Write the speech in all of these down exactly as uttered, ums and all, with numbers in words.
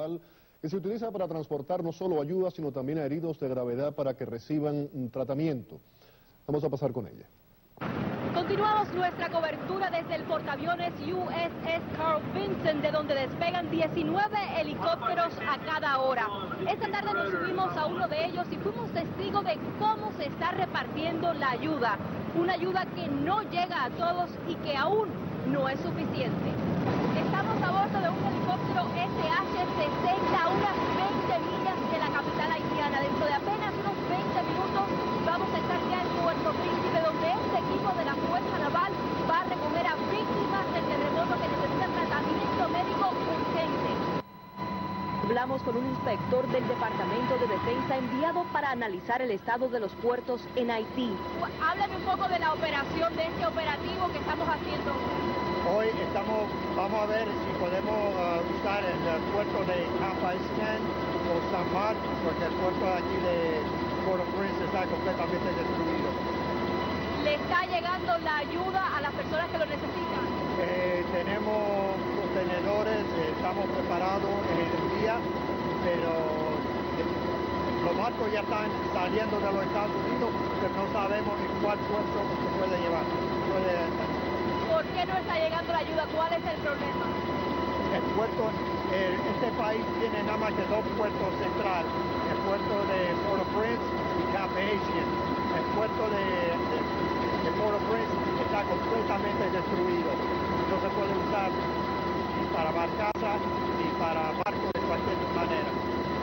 especial que se utiliza para transportar no solo ayuda, sino también a heridos de gravedad para que reciban un tratamiento. Vamos a pasar con ella. Continuamos nuestra cobertura desde el portaaviones U S S Carl Vinson, de donde despegan diecinueve helicópteros a cada hora. Esta tarde nos subimos a uno de ellos y fuimos testigos de cómo se está repartiendo la ayuda. Una ayuda que no llega a todos y que aún no es suficiente. Estamos a bordo de un helicóptero S H sesenta a unas veinte millas de la capital haitiana. Dentro de apenas unos veinte minutos vamos a estar ya en Puerto Príncipe, donde este equipo de la Fuerza Naval va a recoger a víctimas del terremoto que necesitan tratamiento médico urgente. Hablamos con un inspector del Departamento de Defensa enviado para analizar el estado de los puertos en Haití. Háblame un poco de la operación, de este operativo que estamos haciendo. Hoy estamos, vamos a ver si podemos uh, usar el, el puerto de Cap-Haïtien o San Marcos, porque el puerto aquí de Port-au-Prince está completamente destruido. ¿Le está llegando la ayuda a las personas que lo necesitan? Eh, tenemos contenedores, eh, estamos preparados en el día, pero eh, los barcos ya están saliendo de los Estados Unidos, pero no sabemos en cuál puerto se puede llevar. Puede, ¿Por qué no está llegando la ayuda? ¿Cuál es el problema? El puerto, eh, este país tiene nada más que dos puertos centrales, el puerto de Port-au-Prince y Cap-Haïtien. El puerto de, de, de Port-au-Prince está completamente destruido. No se puede usar ni para barcaza ni para barcos de cualquier manera.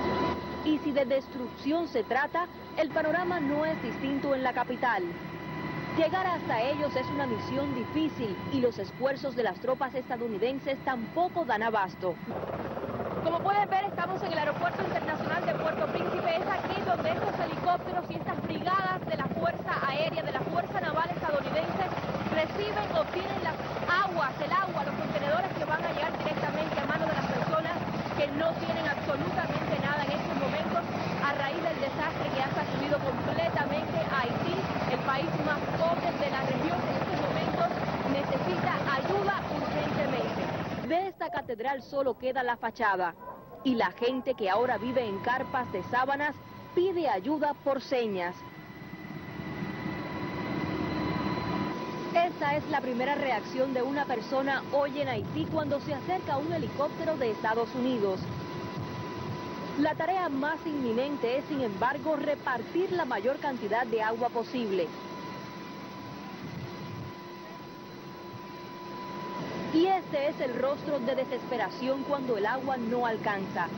Y si de destrucción se trata, el panorama no es distinto en la capital. Llegar hasta ellos es una misión difícil y los esfuerzos de las tropas estadounidenses tampoco dan abasto. Como pueden ver, estamos en el Aeropuerto Internacional de Puerto Príncipe. Es aquí donde estos helicópteros y estas brigadas de la Fuerza Aérea, de la Fuerza Naval estadounidense, reciben, obtienen las aguas, el agua, los contenedores que van a llegar directamente a manos de las personas que no tienen absolutamente nada en estos momentos a raíz del desastre que ha sacudido completamente a Haití, el país más pobre de la región que en estos momentos necesita ayuda urgentemente. De esta catedral solo queda la fachada y la gente que ahora vive en carpas de sábanas pide ayuda por señas. Esta es la primera reacción de una persona hoy en Haití cuando se acerca a un helicóptero de Estados Unidos. La tarea más inminente es, sin embargo, repartir la mayor cantidad de agua posible. Y este es el rostro de desesperación cuando el agua no alcanza.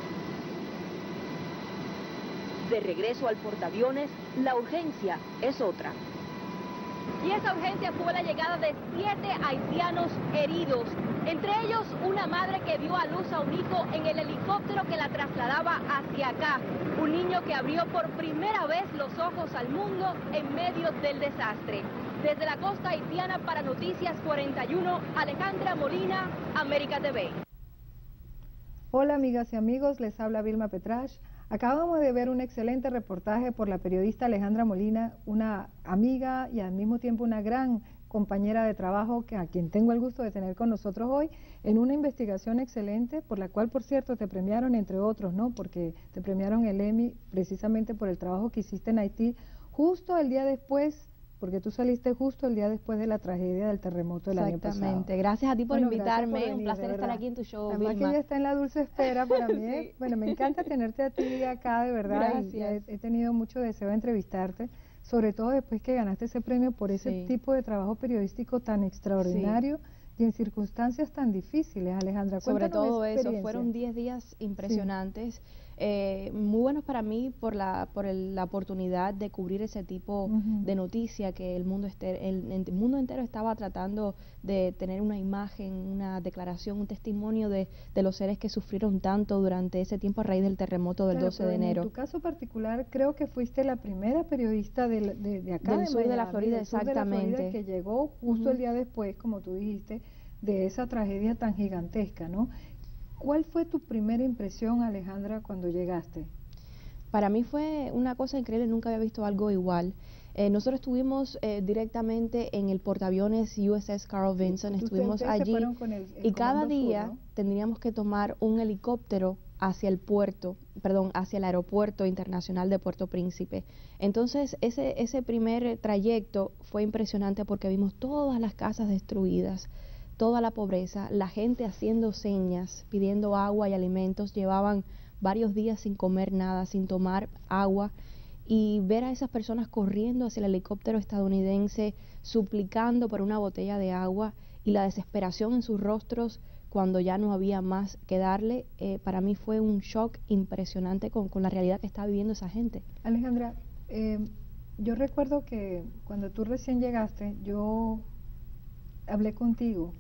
De regreso al portaaviones, la urgencia es otra. Y esa urgencia fue la llegada de siete haitianos heridos, entre ellos una madre que dio a luz a un hijo en el helicóptero que la trasladaba hacia acá, un niño que abrió por primera vez los ojos al mundo en medio del desastre. Desde la costa haitiana para Noticias cuarenta y uno, Alejandra Molina, América T V. Hola amigas y amigos, les habla Vilma Petrash. Acabamos de ver un excelente reportaje por la periodista Alejandra Molina, una amiga y al mismo tiempo una gran compañera de trabajo que a quien tengo el gusto de tener con nosotros hoy, en una investigación excelente, por la cual, por cierto, te premiaron, entre otros, ¿no? Porque te premiaron el Emmy precisamente por el trabajo que hiciste en Haití, justo el día después, porque tú saliste justo el día después de la tragedia del terremoto del año pasado. Exactamente. Gracias a ti por bueno, invitarme, por venir, un placer estar verdad. aquí en tu show, Además Vilma. que ella está en la dulce espera para mí. Sí. Bueno, me encanta tenerte a ti acá, de verdad. Gracias. Y he, he tenido mucho deseo de entrevistarte, sobre todo después que ganaste ese premio por ese Sí. tipo de trabajo periodístico tan extraordinario. Sí. Y en circunstancias tan difíciles, Alejandra. Sobre todo esa eso, fueron diez días impresionantes, sí. eh, muy buenos para mí por la por el, la oportunidad de cubrir ese tipo uh-huh. de noticia que el mundo, este, el, el mundo entero estaba tratando de tener una imagen, una declaración, un testimonio de, de los seres que sufrieron tanto durante ese tiempo a raíz del terremoto del claro, doce de enero. En tu caso particular, creo que fuiste la primera periodista de, de, de acá, del de sur Miami, de la Florida, del sur exactamente. De la Florida, que llegó justo uh-huh. el día después, como tú dijiste, de esa tragedia tan gigantesca, ¿no? ¿Cuál fue tu primera impresión, Alejandra, cuando llegaste? Para mí fue una cosa increíble, nunca había visto algo igual. Eh, nosotros estuvimos eh, directamente en el portaaviones U S S Carl Vinson, estuvimos allí el, el y cada Sur, día ¿no? tendríamos que tomar un helicóptero hacia el puerto, perdón, hacia el aeropuerto internacional de Puerto Príncipe. Entonces, ese, ese primer trayecto fue impresionante porque vimos todas las casas destruidas, toda la pobreza, la gente haciendo señas, pidiendo agua y alimentos, llevaban varios días sin comer nada, sin tomar agua, y ver a esas personas corriendo hacia el helicóptero estadounidense, suplicando por una botella de agua, y la desesperación en sus rostros cuando ya no había más que darle, eh, para mí fue un shock impresionante con, con la realidad que está viviendo esa gente. Alejandra, eh, yo recuerdo que cuando tú recién llegaste, yo hablé contigo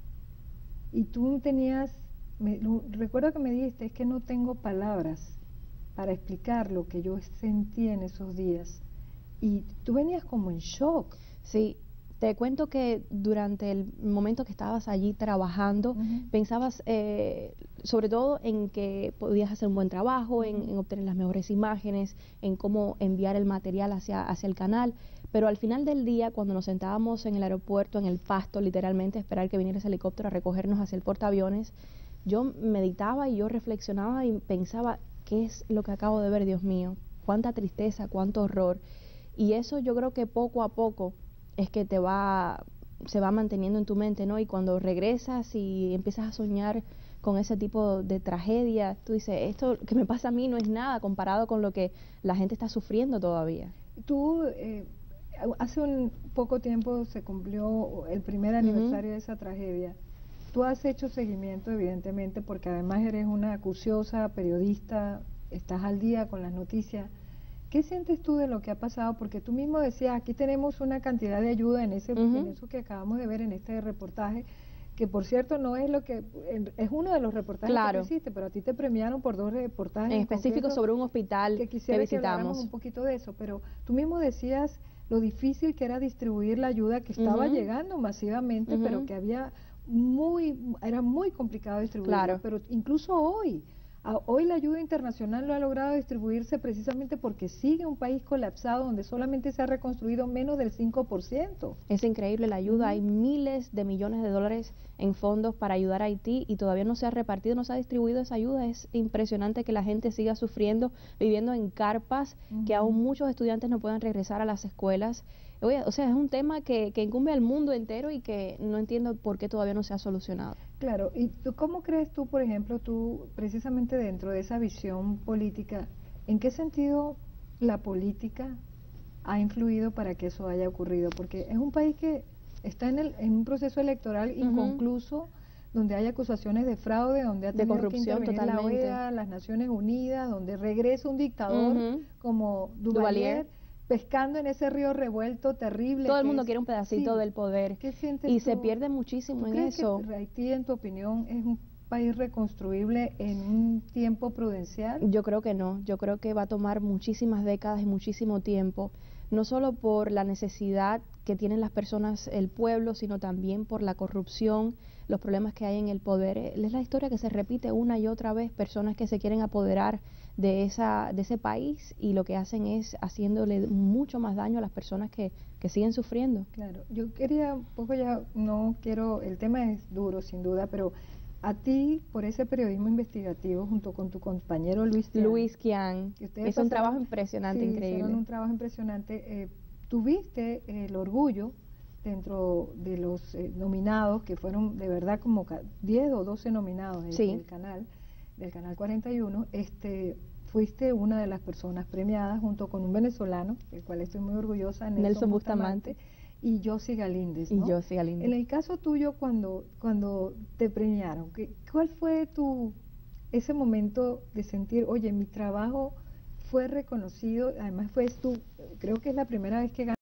y tú tenías, me, lo, recuerdo que me dijiste, es que no tengo palabras para explicar lo que yo sentí en esos días, y tú venías como en shock. Sí. Te cuento que durante el momento que estabas allí trabajando, uh-huh. pensabas eh, sobre todo en que podías hacer un buen trabajo, uh-huh. en, en obtener las mejores imágenes, en cómo enviar el material hacia, hacia el canal, pero al final del día, cuando nos sentábamos en el aeropuerto, en el pasto, literalmente, a esperar que viniera ese helicóptero a recogernos hacia el portaaviones, yo meditaba y yo reflexionaba y pensaba, ¿qué es lo que acabo de ver, Dios mío? Cuánta tristeza, cuánto horror. Y eso yo creo que poco a poco es que te va, se va manteniendo en tu mente, ¿no? Y cuando regresas y empiezas a soñar con ese tipo de tragedia, tú dices, esto que me pasa a mí no es nada comparado con lo que la gente está sufriendo todavía. Tú, eh, hace un poco tiempo se cumplió el primer aniversario uh-huh. de esa tragedia. Tú has hecho seguimiento, evidentemente, porque además eres una acuciosa periodista, estás al día con las noticias. ¿Qué sientes tú de lo que ha pasado? Porque tú mismo decías, aquí tenemos una cantidad de ayuda en, ese, uh-huh. en eso que acabamos de ver en este reportaje, que por cierto no es lo que, es uno de los reportajes claro. que tú hiciste, pero a ti te premiaron por dos reportajes en específico sobre un hospital que, quisiera que visitamos. Que un poquito de eso, pero tú mismo decías lo difícil que era distribuir la ayuda que estaba uh-huh. llegando masivamente, uh-huh. pero que había muy, era muy complicado distribuirla, claro. pero incluso hoy, hoy la ayuda internacional lo ha logrado distribuirse precisamente porque sigue un país colapsado donde solamente se ha reconstruido menos del cinco por ciento. Es increíble la ayuda, uh-huh. hay miles de millones de dólares en fondos para ayudar a Haití y todavía no se ha repartido, no se ha distribuido esa ayuda. Es impresionante que la gente siga sufriendo, viviendo en carpas, uh-huh. que aún muchos estudiantes no puedan regresar a las escuelas. Oye, o sea, es un tema que, que incumbe al mundo entero y que no entiendo por qué todavía no se ha solucionado. Claro, ¿y tú cómo crees tú, por ejemplo, tú precisamente dentro de esa visión política, en qué sentido la política ha influido para que eso haya ocurrido? Porque es un país que está en, el, en un proceso electoral uh-huh. inconcluso, donde hay acusaciones de fraude, donde ha tenido de corrupción, que intervenir totalmente. la O E A, las Naciones Unidas, donde regresa un dictador uh-huh. como Duvalier, Duvalier, pescando en ese río revuelto terrible. Todo el mundo es, quiere un pedacito sí. del poder ¿Qué sientes y tú? se pierde muchísimo ¿Tú en crees eso. Que Haití, en tu opinión, es un país reconstruible en un tiempo prudencial? Yo creo que no, yo creo que va a tomar muchísimas décadas y muchísimo tiempo, no solo por la necesidad que tienen las personas, el pueblo, sino también por la corrupción, los problemas que hay en el poder. Es la historia que se repite una y otra vez, personas que se quieren apoderar de esa de ese país y lo que hacen es haciéndole mucho más daño a las personas que, que siguen sufriendo. Claro, yo quería un poco ya, no quiero, el tema es duro sin duda, pero a ti, por ese periodismo investigativo, junto con tu compañero Luis Quian, Luis Quian, es pasaron, un trabajo impresionante, sí, increíble. Hicieron un trabajo impresionante. Eh, tuviste el orgullo dentro de los eh, nominados, que fueron de verdad como diez o doce nominados del, sí. del canal, del canal cuarenta y uno, este, fuiste una de las personas premiadas junto con un venezolano, del cual estoy muy orgullosa, Nelson, Nelson Bustamante, Bustamante, y Josie Galíndez, ¿no? Y Josie Galíndez. En el caso tuyo, cuando, cuando te premiaron, ¿qué, ¿cuál fue tu ese momento de sentir, oye, mi trabajo fue reconocido? Además fue tú, creo que es la primera vez que ganas